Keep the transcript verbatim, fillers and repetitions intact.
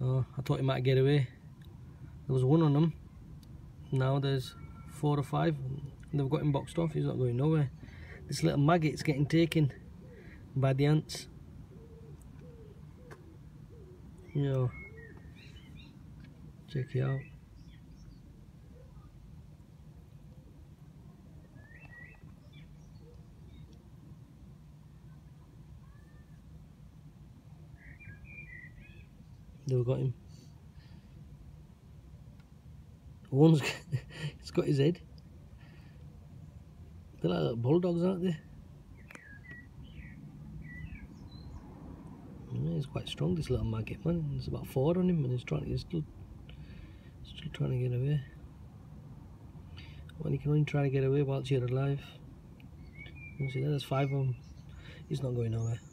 Oh, I thought he might get away. There was one on him. Now there's four or five. They've got him boxed off. He's not going nowhere. This little maggot's getting taken by the ants. You know, check it out. They've got him. One's he's got his head. They're like little bulldogs, aren't they? Yeah, he's quite strong, this little maggot, man. There's about four on him, and he's trying. He's still, still trying to get away. Well, you can only try to get away whilst you're alive. You see, there's five of them. He's not going nowhere.